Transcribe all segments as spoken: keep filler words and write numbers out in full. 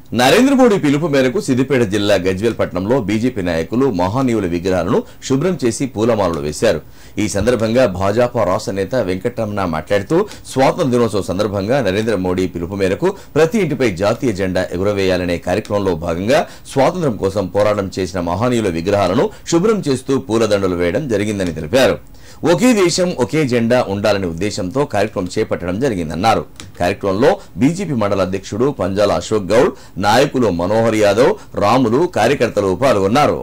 నరేంద్ర మోడీ పిలుపు మేరకు సిద్దిపేట జిల్లా గజ్వేల్ పట్టణంలో బీజేపీ నాయకులు మహానీయుల విగ్రహాలను శుభ్రం చేసి పూలమాలలు వేశారు। ఈ సందర్భంగా భాజపా రాష్ట్ర నేత వెంకటరమణ మాట్లాడుతూ స్వాతంత్ర్య దినోత్సవం సందర్భంగా నరేంద్ర మోడీ పిలుపు మేరకు ప్రతి ఇంటిపై జాతీయ జెండా ఎగురవేయాలనే కార్యక్రమంలో భాగంగా స్వాతంత్ర్యం కోసం పోరాటం చేసిన మహానీయుల విగ్రహాలను శుభ్రం చేస్తూ పూలదండలు వేయడం జరిగిందని తెలిపారు। ఒకే దేశం ఒకే జెండా ఉండాలనే ఉద్దేశంతో కార్యక్రమం చేపట్టడం జరిగిందన్నారు। కార్యక్రమంలో బీజేపీ మండల అధ్యక్షుడు పంజాల అశోక్ గౌడ్, నాయకులు మనోహర్ యాదవ్, రాములు, కార్యకర్తలు పాల్గొన్నారు।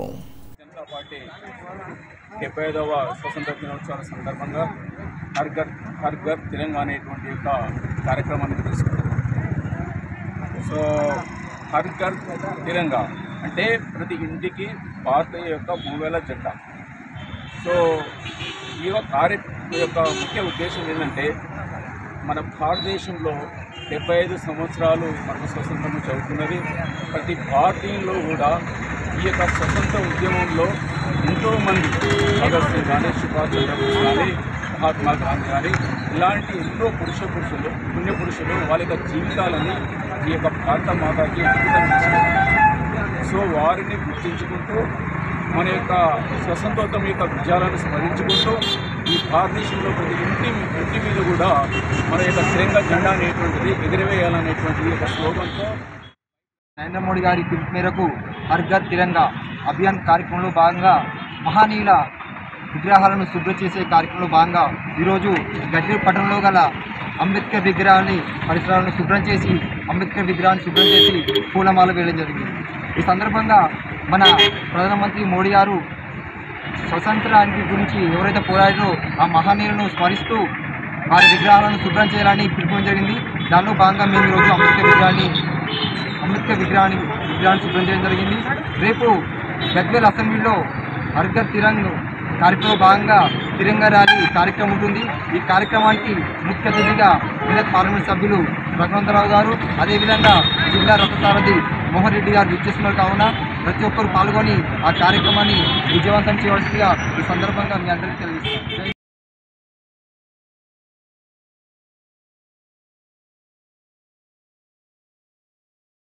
డెబ్బై ఐదవ స్వతంత్ర దినోత్సవం సందర్భంగా హర్ ఘర్ హర్ ఘర్ తెలంగాణ అనేటువంటి యొక్క కార్యక్రమాన్ని తీసుకున్నాం। సో హర్ ఘర్ తెలంగాణ అంటే ప్రతి ఇంటికి భారతీయ యొక్క మూవేల జెండా। సో ఈ కార్య యొక్క ముఖ్య ఉద్దేశం ఏంటంటే మన భారతదేశంలో డెబ్బై ఐదు సంవత్సరాలు మనకు స్వతంత్రం చదువుతున్నది। ప్రతి భారతీయుల్లో కూడా ఈ యొక్క స్వతంత్ర ఉద్యమంలో ఎంతోమంది భగత్ సింగ్ కానీ, సుభాష్ చంద్రబోస్ కానీ, మహాత్మా గాంధీ కానీ ఇలాంటి ఎన్నో పురుష పురుషులు పుణ్య పురుషులు వాళ్ళ యొక్క జీవితాలని ఈ యొక్క భారత మాతకి అంకితం చేశారు। సో వారిని గుర్తించుకుంటూ మన యొక్క స్వతంత్రోత్సవం యొక్క విజయాలను స్మరించుకుంటూ ఈ భారతదేశంలో ప్రతి ఇంటి ఇంటి మీద కూడా మన యొక్క తిరంగా జెండా అనేటువంటిది ఎగిరివేయాలనేటువంటి ఒక స్లోగన్తో నరేంద్ర మోడీ గారి పిలుపు మేరకు హర్ ఘర్ తిరంగా అభియాన్ కార్యక్రమంలో భాగంగా మహానీయుల విగ్రహాలను శుభ్రం చేసే కార్యక్రమంలో భాగంగా ఈరోజు గజ్వేల్ పట్టణంలో గల అంబేద్కర్ విగ్రహాన్ని పరిసరాలను శుభ్రం చేసి అంబేద్కర్ విగ్రహాన్ని శుభ్రం చేసి పూలమాల వేయడం జరిగింది। ఈ సందర్భంగా మన ప్రధానమంత్రి మోడీ గారు స్వతంత్రానికి గురించి ఎవరైతే పోరాడారో ఆ మహానీయులను స్మరిస్తూ వారి విగ్రహాలను శుభ్రం చేయాలని పిలుపుకోవడం జరిగింది। దానిలో భాగంగా మేము ఈరోజు అంబేద్కర్ విగ్రహాన్ని అంబేద్కర్ విగ్రహాన్ని విగ్రహాన్ని శుభ్రం చేయడం జరిగింది। రేపు గజ్వేల్ అసెంబ్లీలో హర్ ఘర్ తిరంగా కార్యక్రమంలో భాగంగా తిరంగా ర్యాలీ కార్యక్రమం ఉంటుంది। ఈ కార్యక్రమానికి ముఖ్య అతిథిగా మెదక్ పార్లమెంట్ సభ్యులు రఘునందరావు గారు, అదేవిధంగా జిల్లా రథసారథి మోహన్ రెడ్డి గారు విచ్చేస్తున్నారు కావున ప్రతి ఒక్కరు పాల్గొని ఆ కార్యక్రమాన్ని విజయవంతం చేయవలసిందిగా ఈ సందర్భంగా మీ అందరికీ తెలియజేస్తాను।